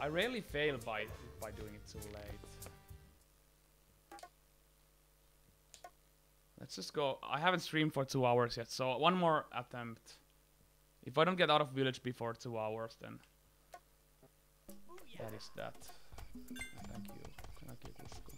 I rarely fail by doing it too late. Let's just go. I haven't streamed for 2 hours yet, so one more attempt. If I don't get out of village before 2 hours, then that is that. Thank you. Thank you, Kusko.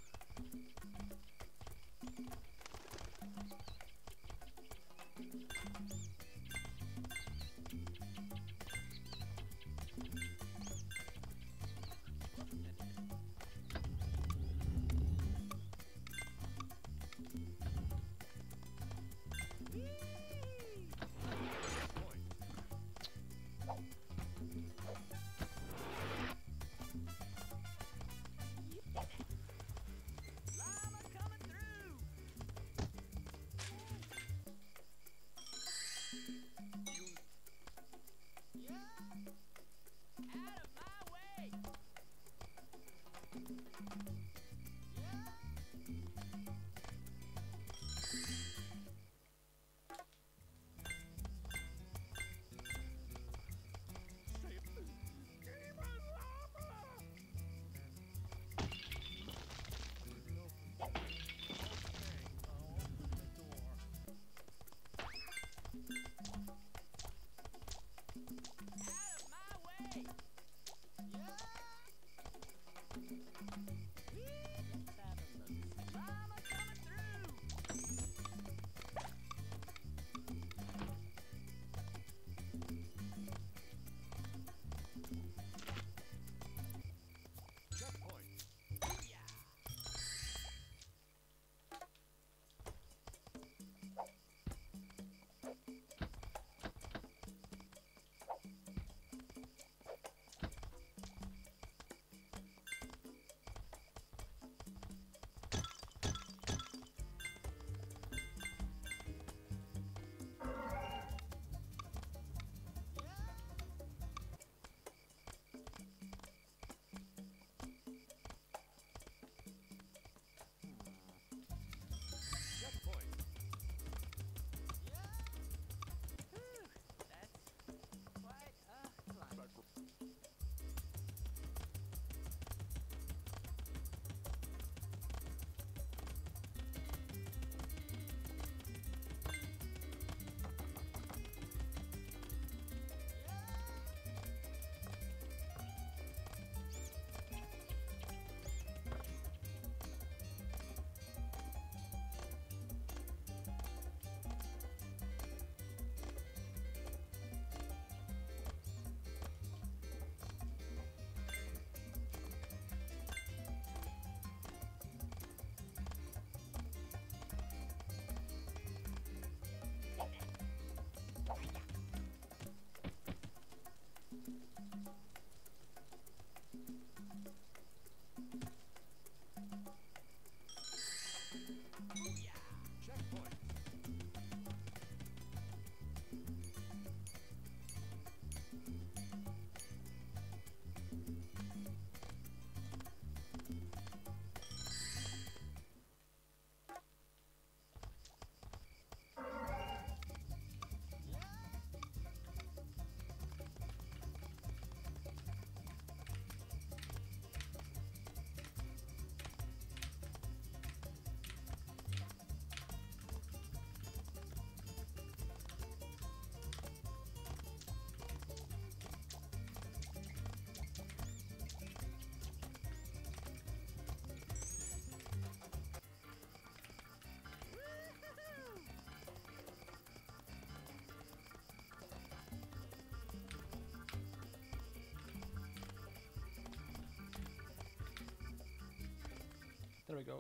There we go.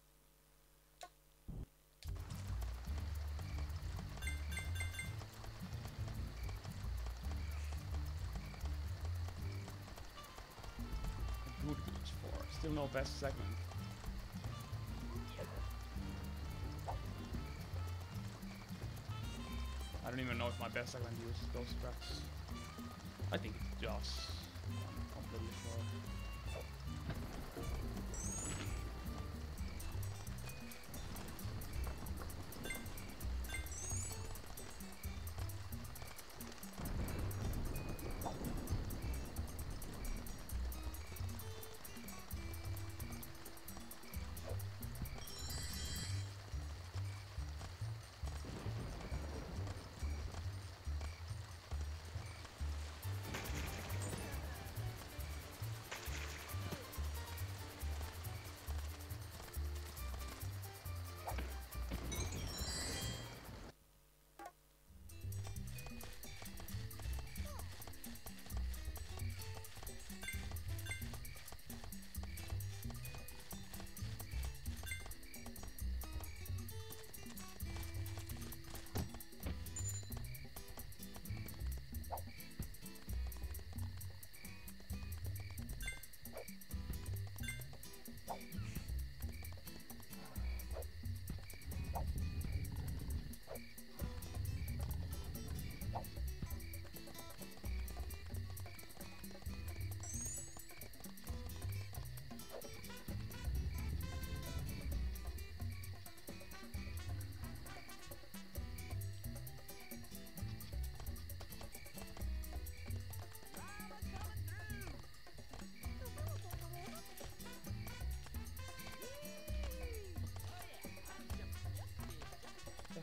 Good glitch 4. Still no best segment. I don't even know if my best segment uses those tracks. I think it does. I'm completely sure.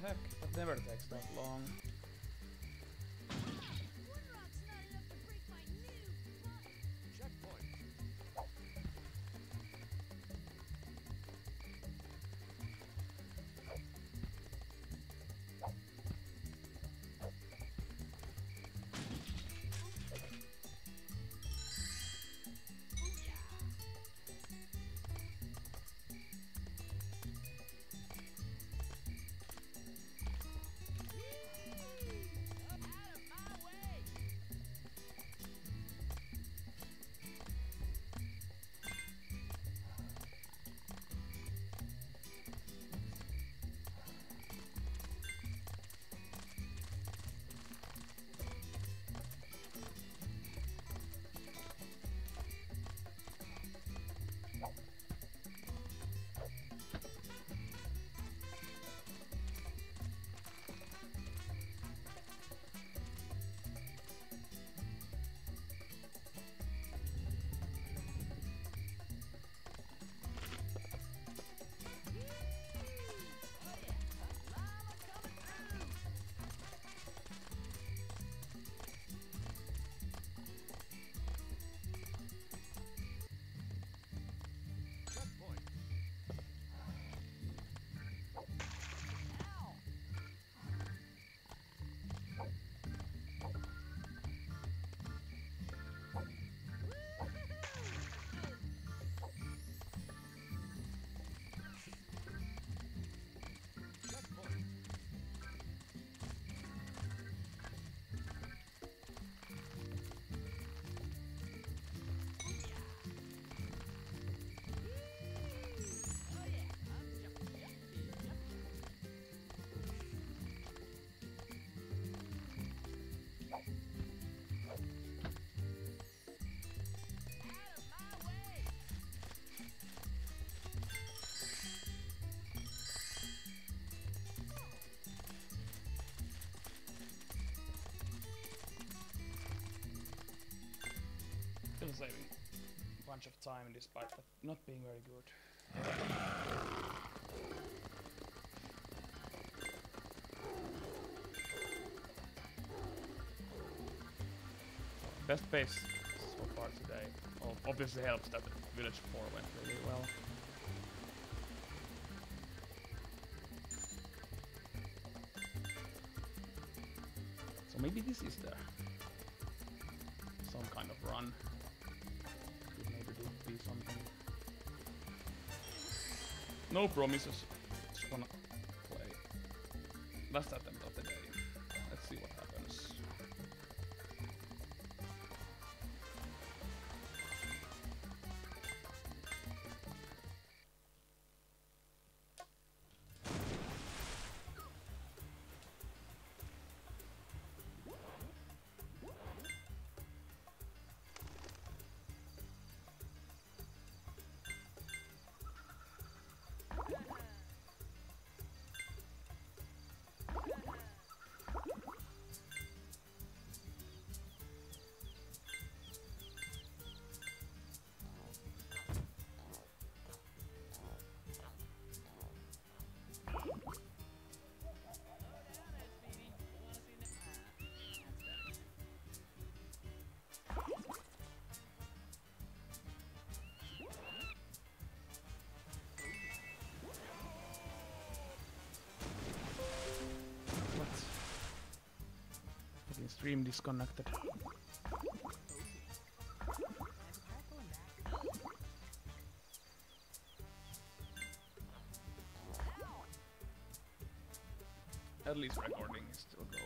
heck? That never takes that long. Still saving a bunch of time despite that not being very good. Best pace so far today. Obviously helps that Village 4 went really well. So maybe this is there. Some kind of run. Could maybe be something. No promises. Just wanna play. Last attempt of the day. Let's see what happens. Stream disconnected. At least recording is still going.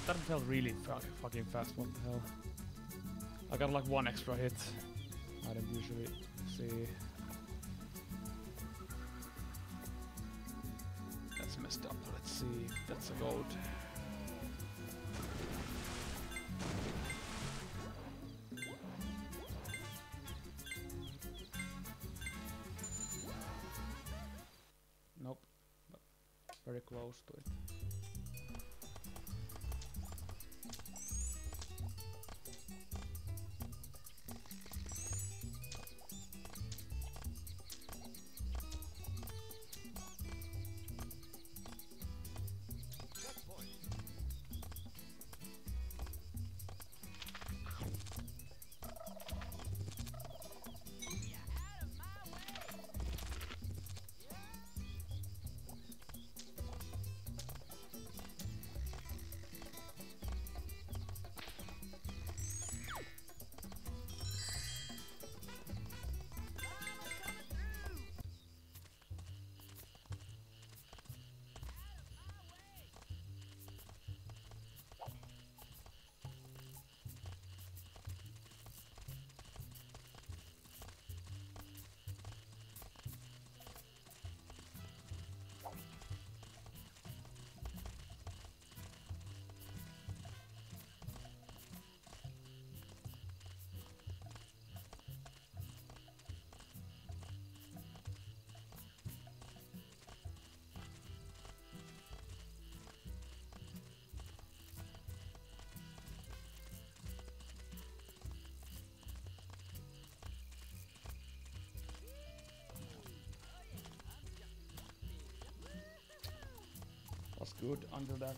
That felt really fucking fast, what the hell. I got like 1 extra hit. I don't usually see. That's messed up. Let's see. That's a gold. Nope. But very close to it. Was good under that.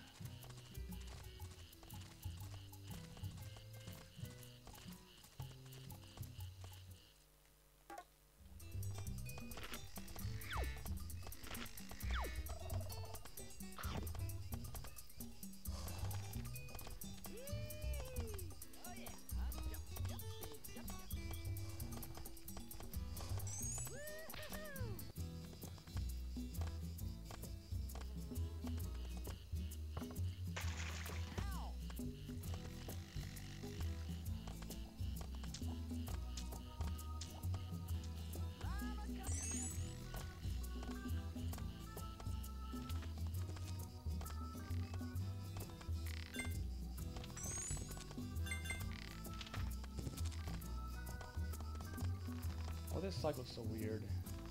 Oh, this cycle's so weird.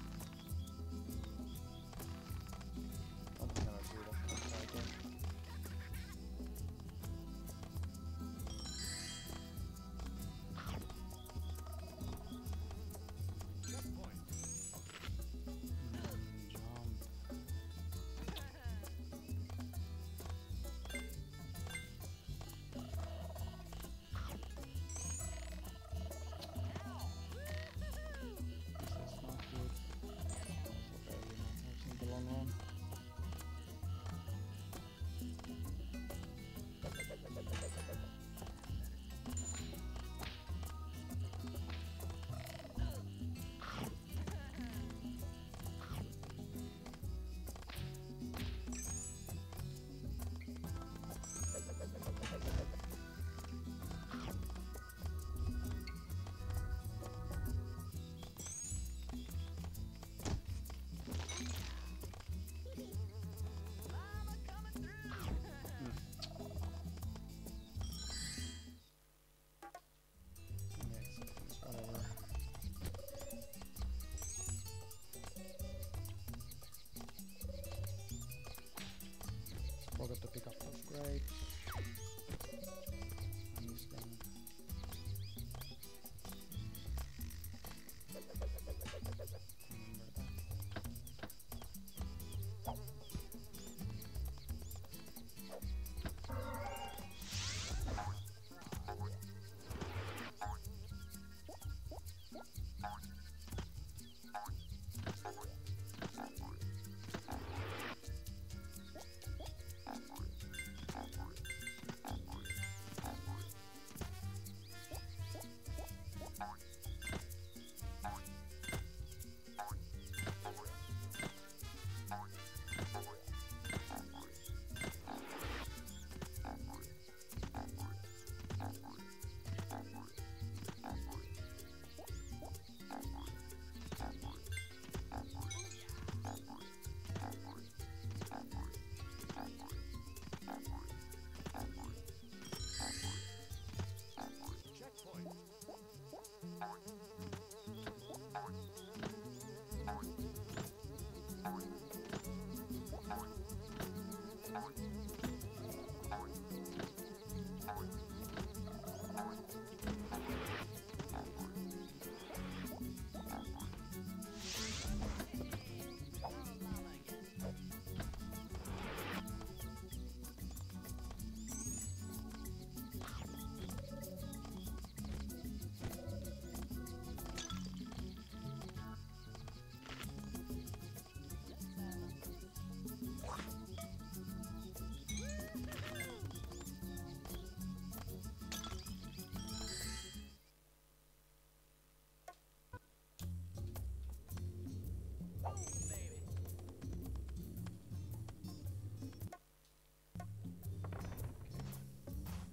Don't think I'll do that kind of cycle. This is not good.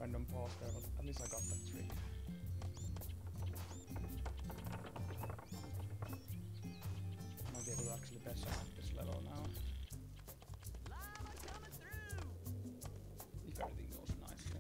random pause there, but at least I got that trick. Might be able to actually best at this level now. If everything goes nicely.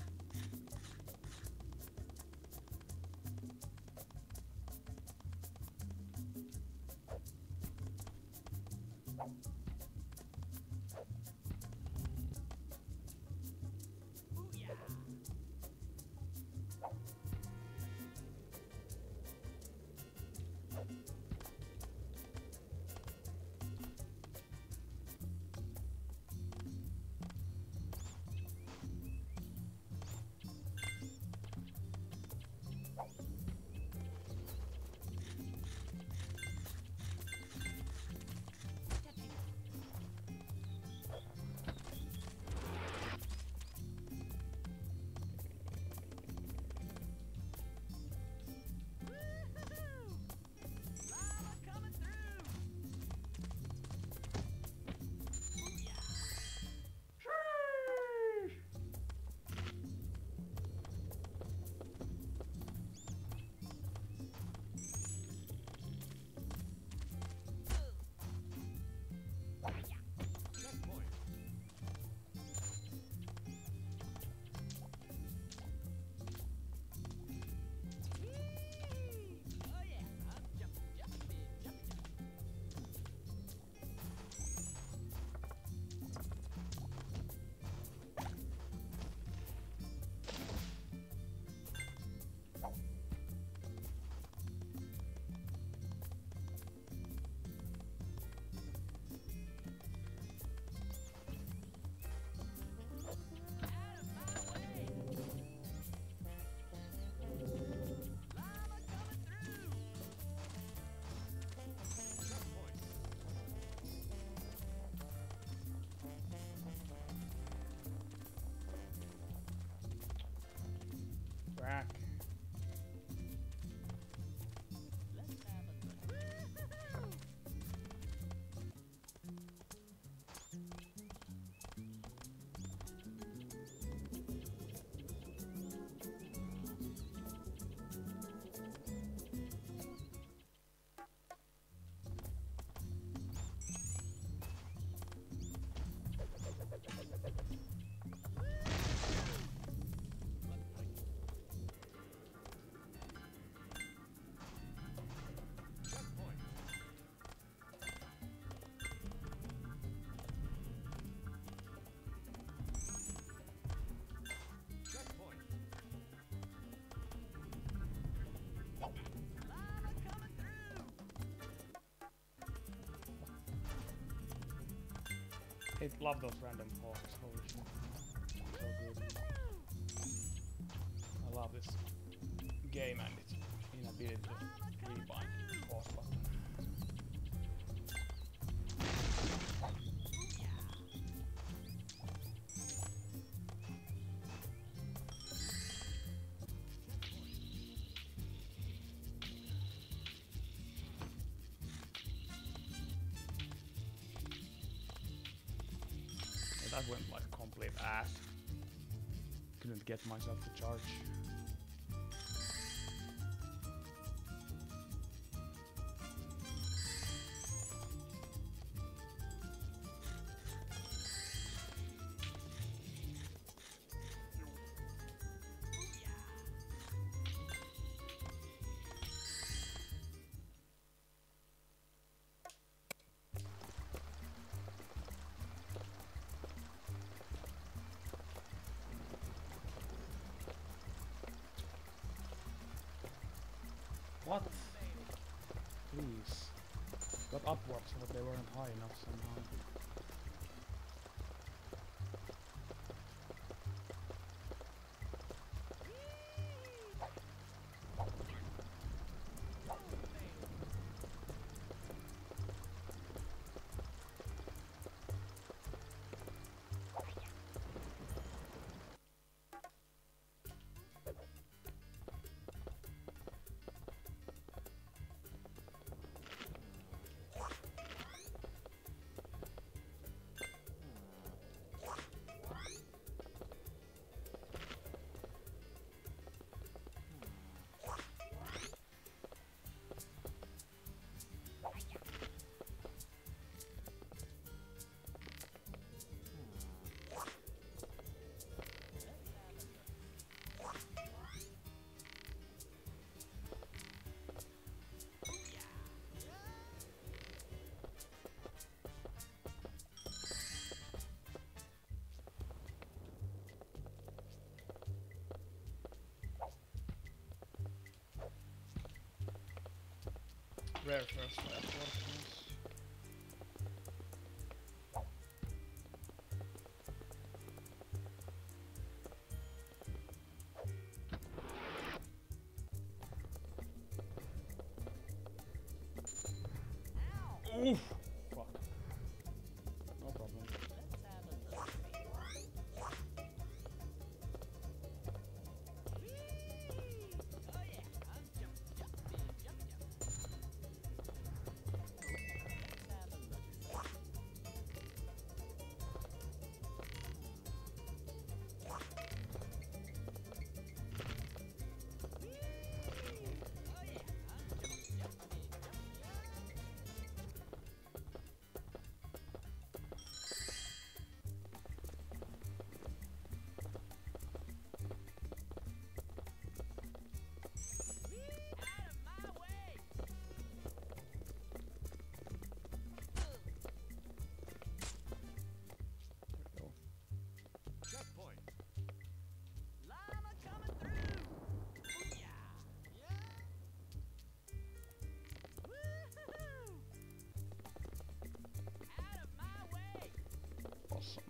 Back. I love those random pauses, holy shit. So good. I love this game and its inability to rebind the pause button. That went like complete ass. Couldn't get myself to charge. What? Please. Got upwards, but they weren't high enough somehow. rare first fire fortunes. Oof! Fuck. No problem. Awesome.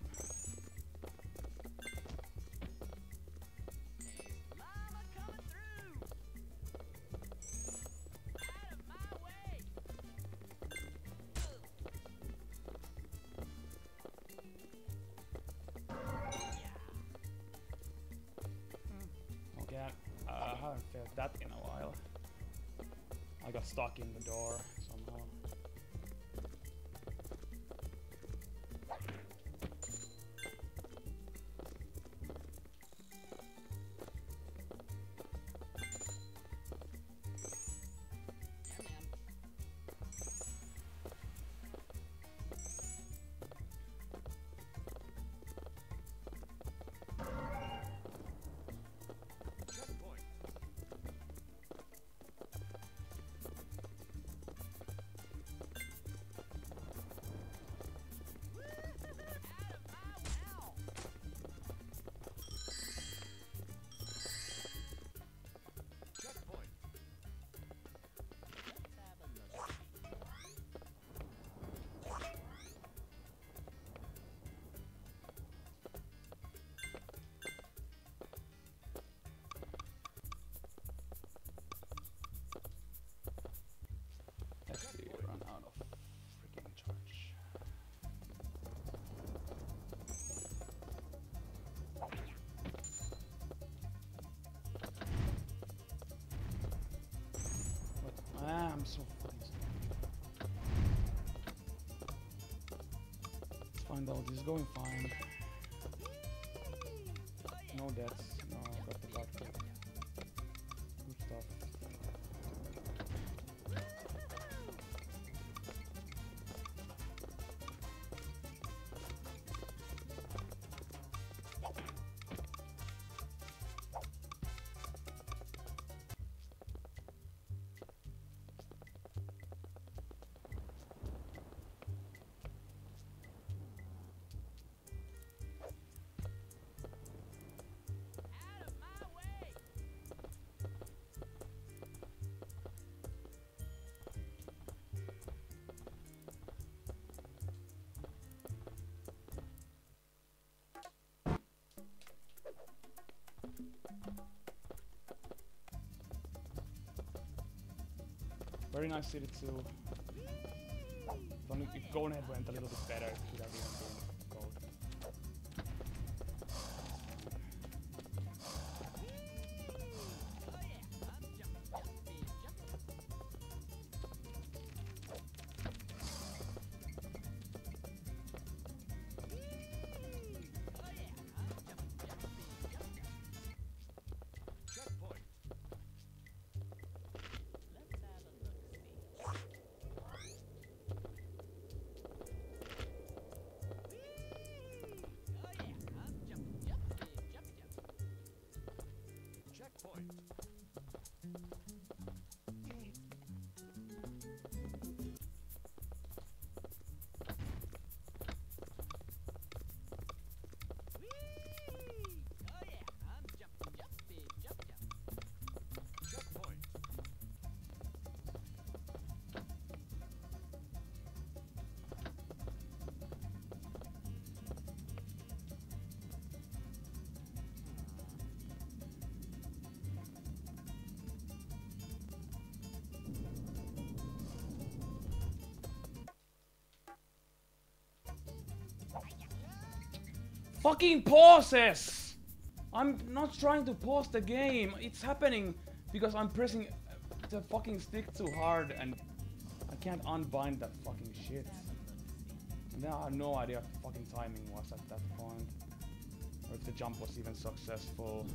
Okay, I haven't felt that in a while. I got stuck in the door somehow. Actually run out of freaking charge. What? I'm so fucking stupid. Let's find out. This is going fine. No deaths. No, got the blood kit. Good stuff. Very nice city too. If Gonehead went a little bit better, it could have even been gold. fucking pauses! I'm not trying to pause the game. It's happening because I'm pressing the fucking stick too hard and I can't unbind that fucking shit. And then I have no idea what the fucking timing was at that point. Or if the jump was even successful.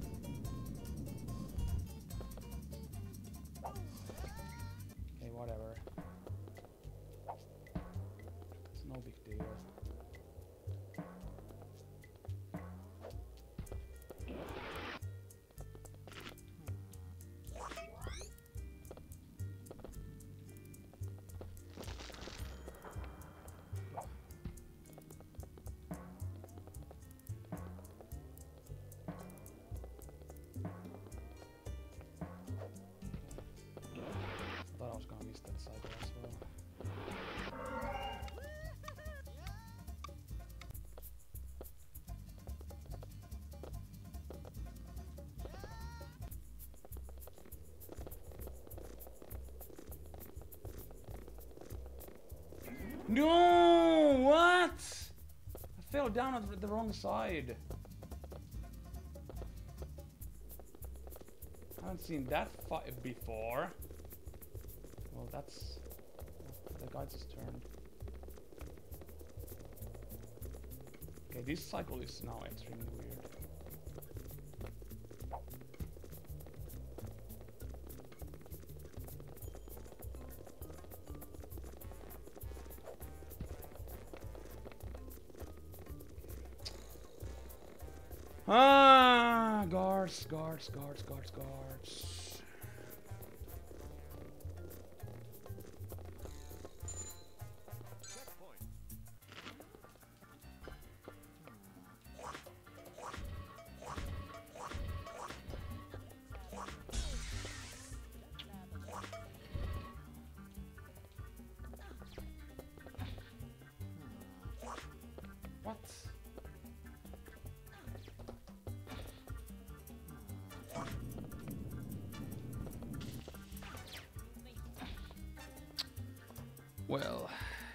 Okay, whatever. It's no big deal. I thought I was gonna miss that cycle as well. No! What? I fell down at the wrong side. I haven't seen that fight before. Well, that's... the guy just turned. Okay, this cycle is now extremely weird. Ah, guards. What? Well.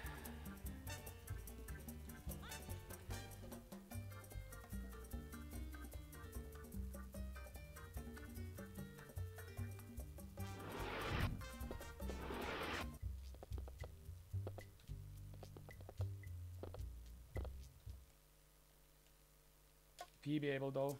He be able though.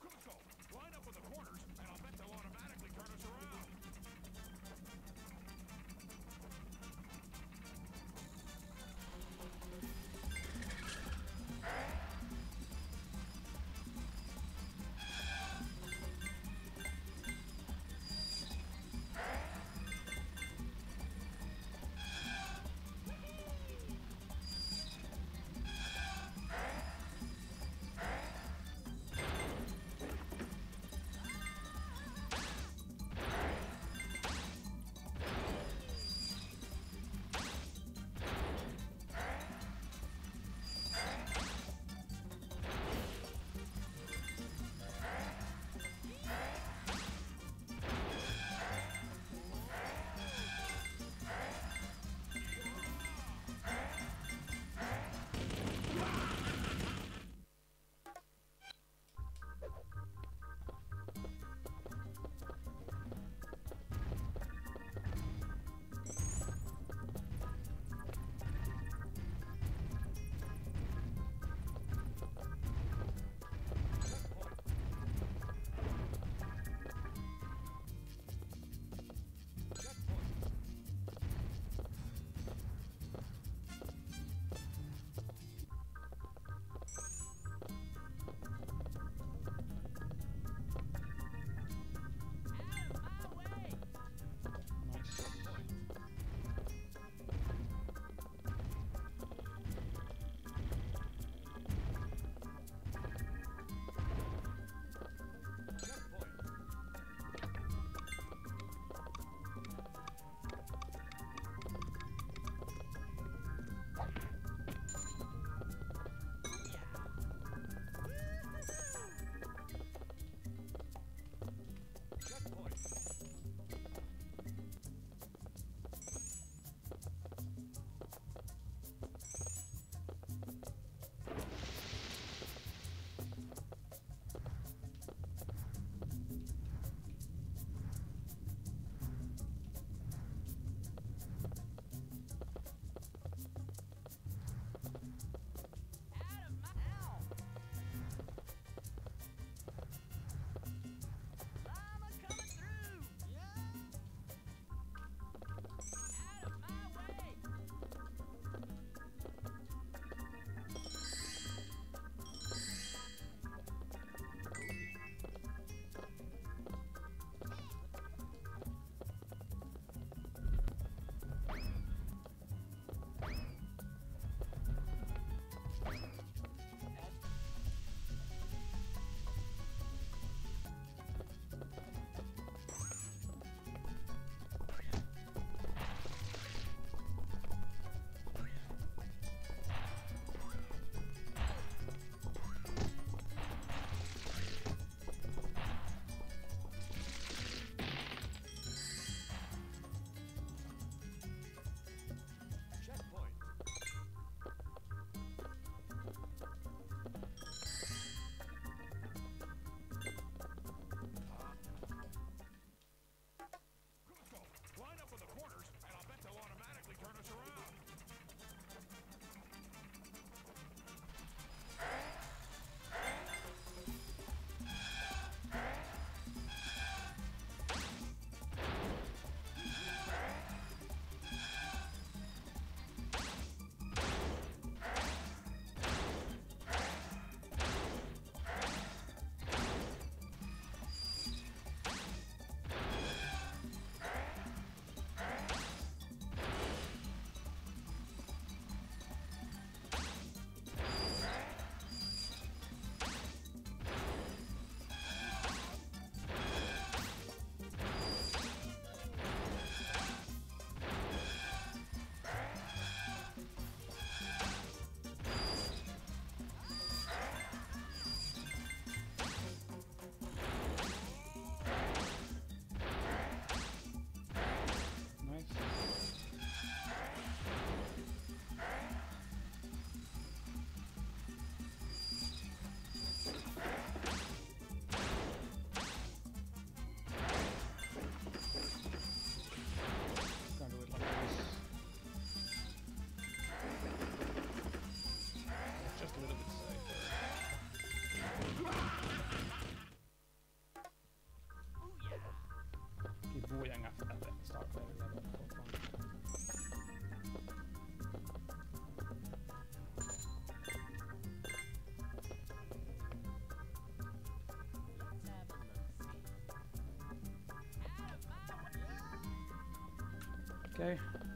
Okay.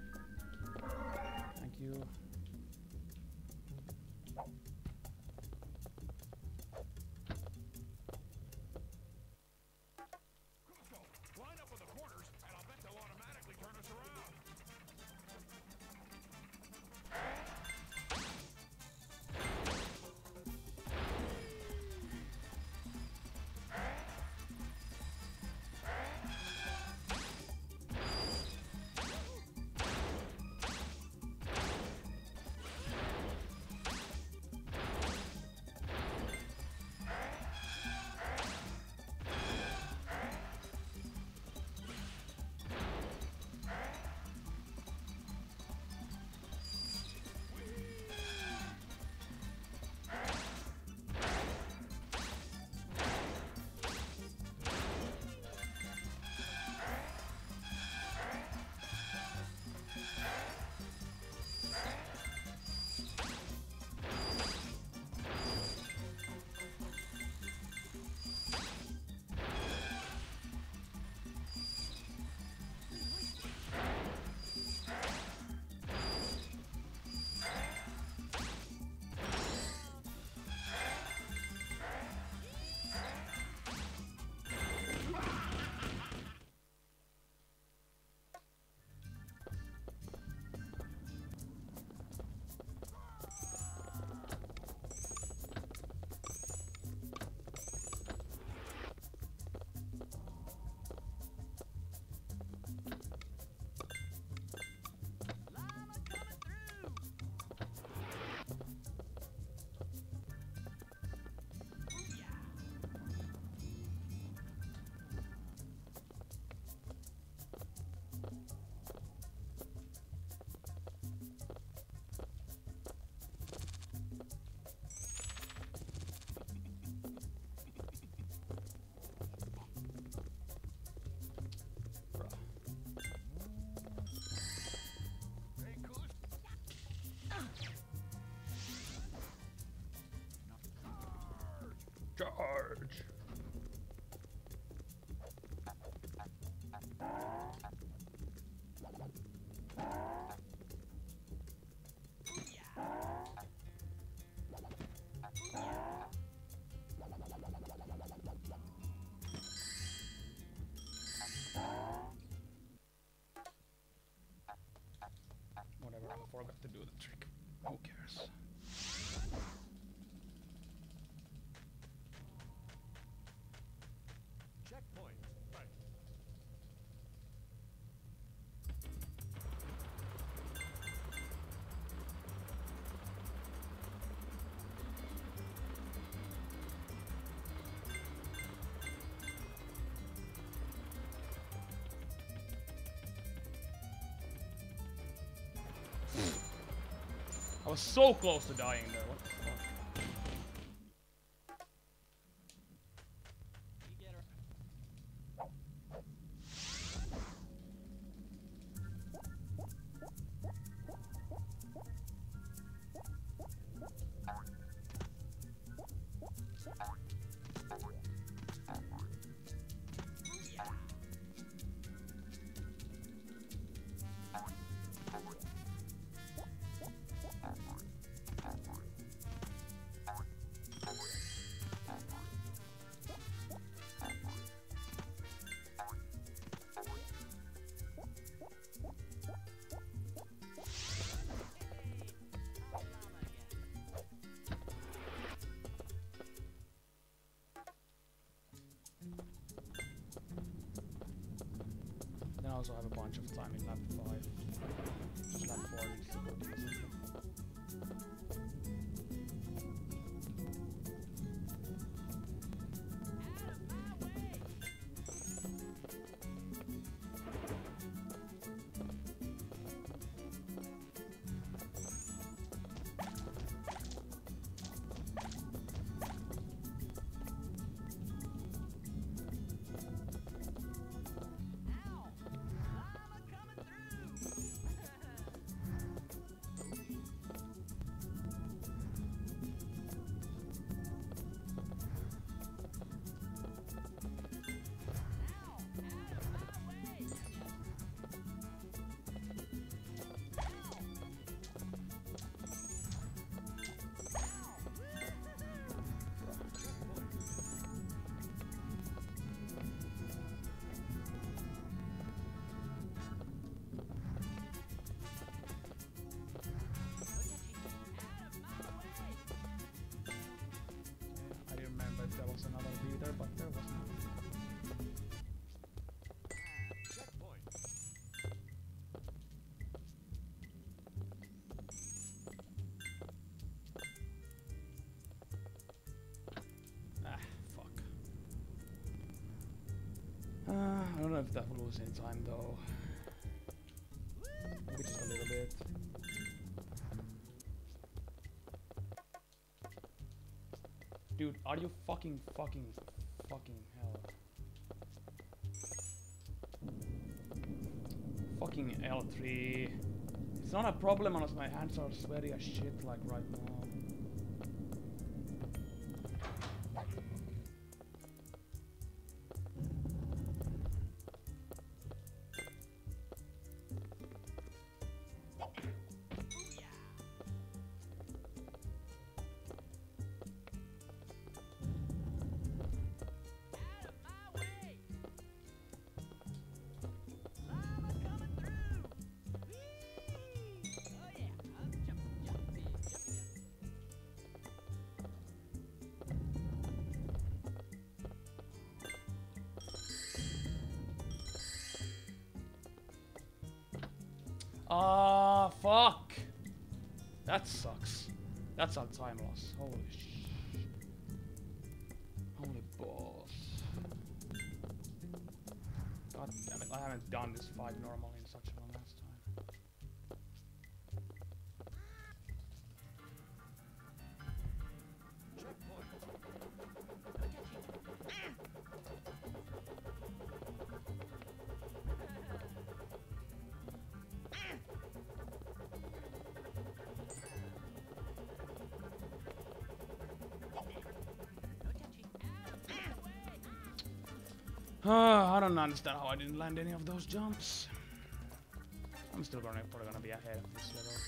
Thank you. Line up with the corners, and I'll bet they'll automatically turn us around. Charge! Whatever, I forgot to do the trick. Who cares? Checkpoint. Right. I was so close to dying there. What the fuck? Then I also have a bunch of time in lap 5. Just lap 4 needs to go decently. if they're losing time though. Maybe just a little bit. Dude, are you fucking hell? Fucking L3. It's not a problem unless my hands are sweaty as shit like right now. Ah, fuck! That sucks. That's our time loss. Holy sh... Holy balls. God damn it, I haven't done this fight normally in such a long ass time. I don't understand how I didn't land any of those jumps. I'm still probably gonna be ahead of this level.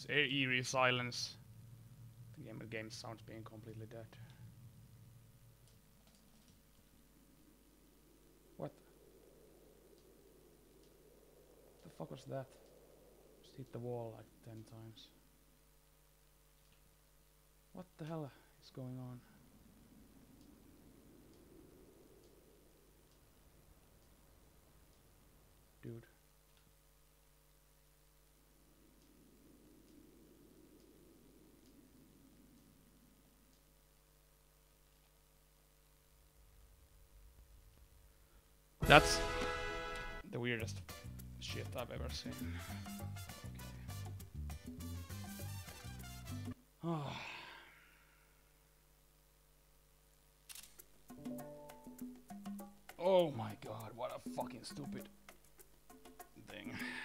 This eerie silence. The game sounds being completely dead. What? The fuck was that? Just hit the wall like 10 times. What the hell is going on? Dude. That's the weirdest shit I've ever seen. Okay. Oh. Oh my god, what a fucking stupid thing.